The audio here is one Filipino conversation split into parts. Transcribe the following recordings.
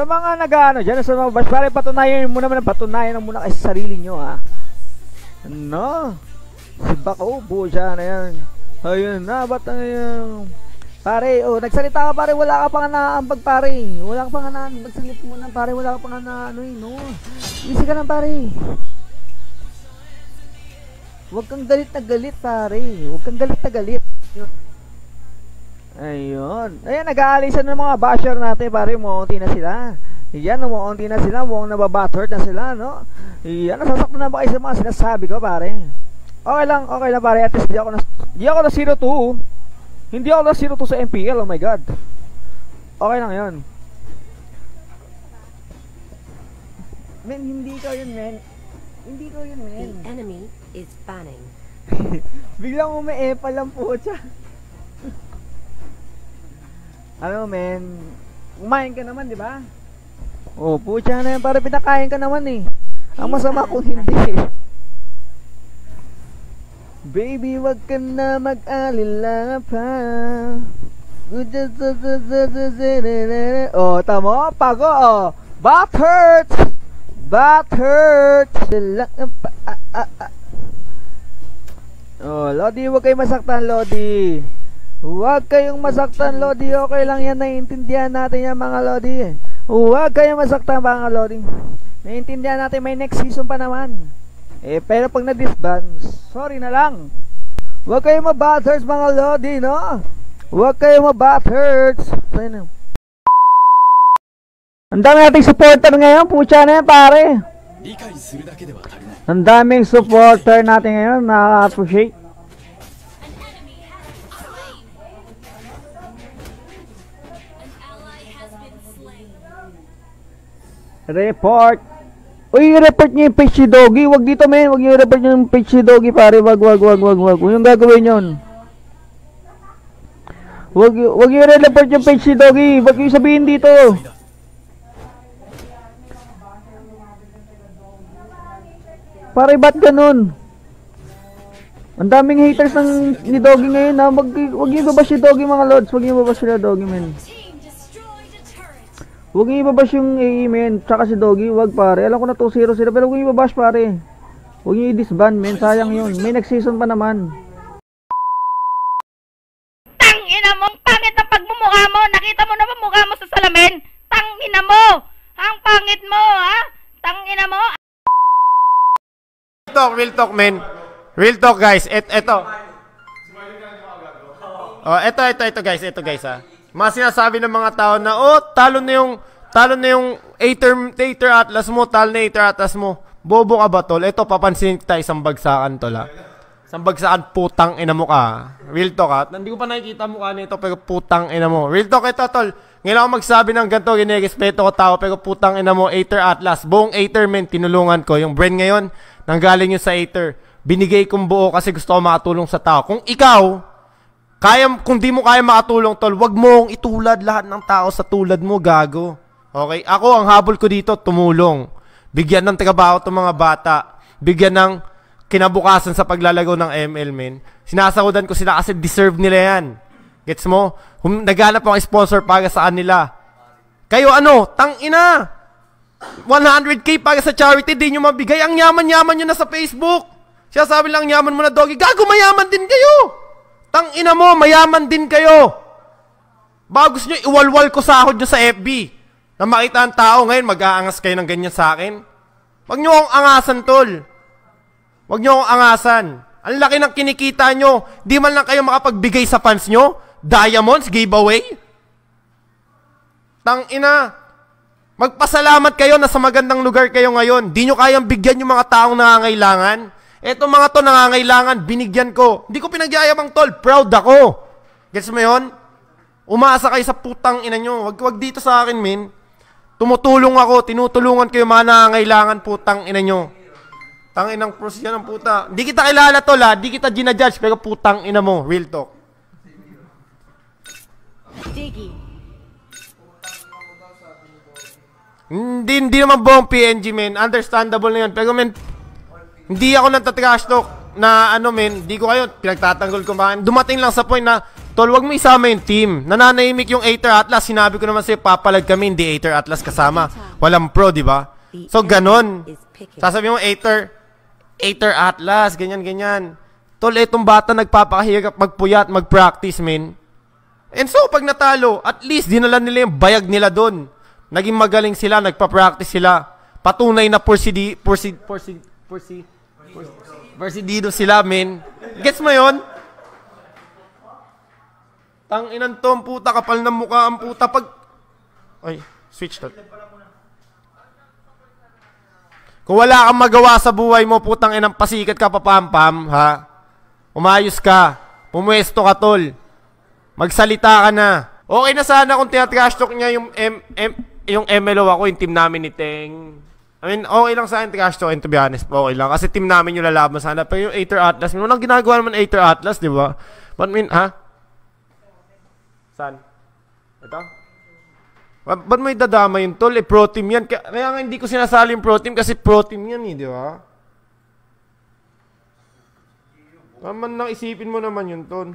Sa mga nag-ano dyan, sa mga bash, pare, patunayan mo naman, patunayan mo muna kay sarili nyo, ha. Ano? Si Bako, buo siya na yan. Ayun na, ba't na yan? Pare, oh, nagsalita ka, pare, wala ka pa nga naambag, pare. Wala ka pa nga naambag, salit mo na, pare, wala ka pa nga na, ano eh, no. Easy ka lang, pare. Huwag kang galit na galit, pare. Huwag kang galit na galit. Ayun. Ayan, nag-aalisan ng mga basher natin, pare. Umuunti na sila. Ayan, umuunti na sila. Mukhang nababattered na sila, no? Ayan, nasasakto na ba kayo sa mga sinasabi ko, pare? Okay lang, pare. At least di ako na 0-2. Hindi ako na 0-2 sa MPL, oh my god. Okay lang yun. Men, hindi ko yun, men. Hindi ko yun, men. The enemy is fanning. Biglang umi-epa lang po siya. Ano, men? Kumain ka naman, di ba? Oh, pucha na yan. Para pinakain ka naman eh. Ang masama kung hindi. Baby, wag ka na mag-alila pa. Oh, tamo? Pago, oh. Back hurts! Back hurts! Oh, Lodi, wag kayong masaktan, Lodi. Huwag kayong masaktan, Lodi. Okay lang yan. Naiintindihan natin yan, mga Lodi. Huwag kayong masaktan, mga Lodi. Naiintindihan natin. May next season pa naman. Eh, pero pag na-disband, sorry na lang. Huwag kayong ma-bathers, mga Lodi, no? Huwag kayong ma-bathers. Ang dami nating supporter ngayon. Pucha na yan, pare. Ang daming supporter natin ngayon. Nakaka-appreciate. Report. Uy, report niyo yung page si Doggy. Wag dito, men. Wag niyo report yung page si Doggy, pare. Wag. Huwag yung gagawin yun. Wag niyo report yung page si Doggy. Wag niyo sabihin dito. Pare, ba't ganun? Ang daming haters ni Doggy ngayon, ha. Wag niyo ibabash si Doggy, mga lods. Wag niyo ibabash si Doggy, men. Huwag niyo ibabash yung AE, men. Tsaka si Doggy, wag, pare. Alam ko na 2-0 sila, pero huwag niyo ibabash, pare. Huwag niyo i-disband, men. Sayang yun. May next season pa naman. Tangina mo, ang pangit ng pagmumukha mo. Nakita mo na ba mukha mo sa salamin? Tangina mo. Ang pangit mo, ha? Tangina mo. Real talk, men. Real talk, guys. Eto. Oh, eto, guys, ha. Mga sinasabi ng mga tao na, oh, talo na yung Aether Atlas mo, talo na Aether Atlas mo. Bobo ka ba, tol? Ito, papansin kita isang bagsakan, tol, ha? Isang bagsakan, putang ina mo ka. Real talk, ha? Hindi ko pa nakikita mukha nito, pero putang ina mo. Real talk, ito, tol. Ngayon ako magsabi ng ganito, ginirespeto ko tao, pero putang ina mo, Aether Atlas. Buong Aether, men, tinulungan ko. Yung brain ngayon, nanggaling yun sa Aether. Binigay kong buo kasi gusto ko makatulong sa tao. Kung ikaw, kung di mo kaya makatulong, tol, wag mong itulad lahat ng tao sa tulad mo, gago. Okay? Ako, ang habol ko dito, tumulong. Bigyan ng trabaho itong mga bata. Bigyan ng kinabukasan sa paglalagaw ng ML, men. Sinasahudan ko sila kasi deserve nila yan. Gets mo? Naghanap akong sponsor para sa kanila. Kayo ano? Tangina! 100k para sa charity, di nyo mabigay. Ang yaman-yaman nyo na sa Facebook. Siya sabi lang, yaman mo na, Doggy. Gago, mayaman din kayo! Tangina mo, mayaman din kayo. Baka gusto nyo, iwalwal ko sahod nyo sa FB. Na makita ang tao ngayon, mag-aangas kayo ng ganyan sa akin. Huwag nyo akong angasan, tol. Huwag nyo akong angasan. Ang laki ng kinikita nyo. Di man lang kayo makapagbigay sa fans nyo. Diamonds, giveaway. Tangina. Magpasalamat kayo na sa magandang lugar kayo ngayon. Di nyo kayang bigyan yung mga taong nangangailangan. Etong mga to nangangailangan, binigyan ko. Hindi ko pinagyayabang, tol. Proud ako. Gets mo yun? Umaasa kayo sa putang ina nyo. Wag dito sa akin, min. Tumutulong ako. Tinutulungan ko yung mga nangangailangan, putang ina nyo. Tanginang pros yan ang puta. Hindi kita kilala, tol, ha. Hindi kita ginajudge, pero putang ina mo. Real talk. Diggy. Hindi naman buong PNG, men. Understandable na yun. Pero, men, hindi ako nagtatrash talk na ano, men. Hindi ko kayo pinagtatanggol ko ba. Dumating lang sa point na Tol, wag mo isama yung team. Nananahimik yung Aether Atlas. Sinabi ko naman sa'yo, papalag kami, hindi Aether Atlas kasama. Walang pro, di ba? So, ganon. Sasabihin mo, Aether Atlas, ganyan. Tol, etong bata nagpapakahirap magpuyat, mag-practice, men. And so, pag natalo, at least, dinala nila yung bayag nila doon. Naging magaling sila, nagpa-practice sila. Patunay na porsidido sila, men. Gets mo yun? Tang inan to, ang puta, kapal ng mukha, ang puta, pag... Ay, switch to. Kung wala kang magawa sa buhay mo, putang inang pasikat ka papampam, ha? Umayos ka. Pumwesto ka, tol. Magsalita ka na. Okay na sana kung tinatrash talk niya yung MLO ako, yung team namin ni Teng. I mean, okay lang sa akin trash talk, and to be honest, okay lang. Kasi team namin yung lalaban sana. Pero yung Aether Atlas, walang ginagawa naman Aether Atlas, di ba? But I mean, ha? Saan? Ito? Ba't may dadama yun, tol? Pro team yan. Kaya nga hindi ko sinasali yung pro team kasi pro team yan, di ba? Naman lang isipin mo naman yun, tol.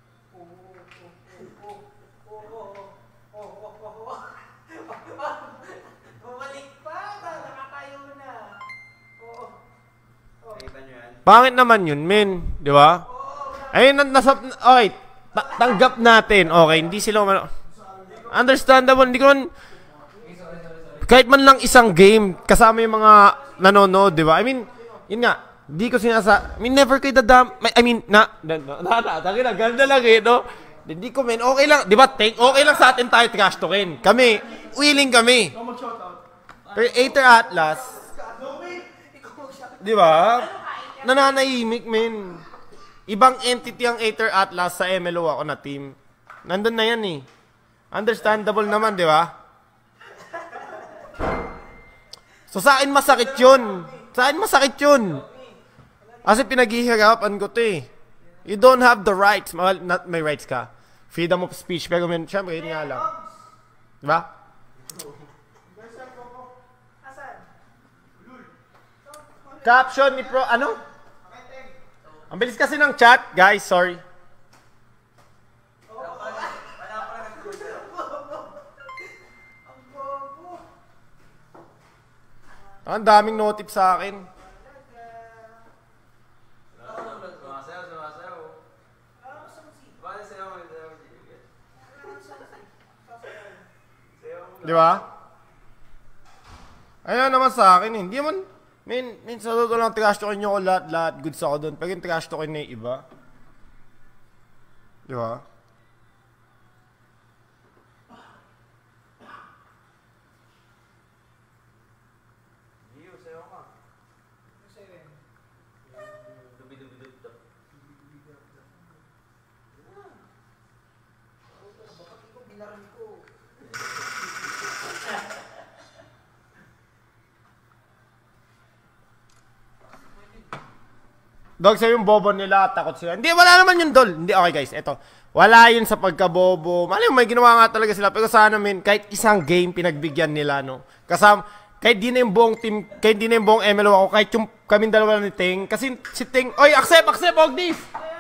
Pangit naman yun, men. Di ba? Ayun, okay. Tanggap natin. Okay, hindi sila understandable. Hindi ko man... Kahit man lang isang game, kasama yung mga nanonood, di ba? I mean, yun nga. Hindi ko I mean, never kayo I mean, ganda lang eh, no? Hindi ko, men. Okay lang. Di ba, okay lang sa atin tayo trash talkin. Kami, willing kami. Pero Aether Atlas, di ba? Nananahimik, men. Ibang entity ang Aether Atlas sa MLO ako na team. Nandun na yan eh. Understandable naman, di ba? So sa akin masakit yun. Sa akin masakit yun. Kasi pinaghihirapan ko to eh. You don't have the rights. Well, not may rights ka. Freedom of speech. Pero syempre, yun nga lang. Di ba? Caption ni Pro, ano? Ang bilis kasi ng chat, guys, sorry. Ang daming notif sa akin. Di ba? Ayun naman sa akin, hindi man... Sa totoo lang, trash talkin nyo ko lahat goods ako doon. Pag yung trash talkin na yung iba. Di ba? Dog, sa'yo yung bobo nila, takot sila. Hindi, wala naman yun, Dol. Hindi, okay guys, eto. Wala yun sa pagkabobo. Mali may ginawa nga talaga sila. Pero sana, men, kahit isang game pinagbigyan nila, no? Kasama, kahit di na yung buong team, kahit di na yung buong MLO ako, kahit yung kaming dalawa ni Teng. Kasi si Teng, oy, accept, huwag this!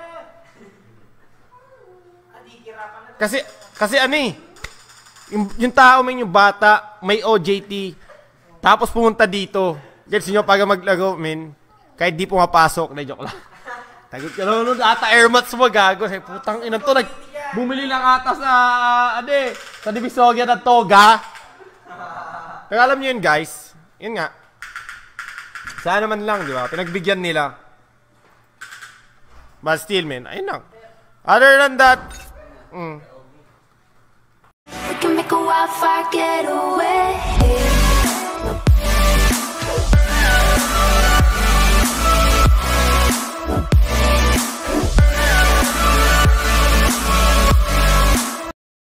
Kasi ano eh, yung tao, men, yung bata, may OJT, tapos pumunta dito. Gets nyo, pag maglaro, men, kahit di pumapasok, na joke lang. Tagot ka naman, ata airmats mo, gago. Say, putang inan to, bumili lang ata sa, sa Divisoria na toga. Pero alam nyo yun, guys, yun nga. Sana naman lang, di ba? Pinagbigyan nila. But still, man, ayun lang. Other than that, We can make a wildfire get away.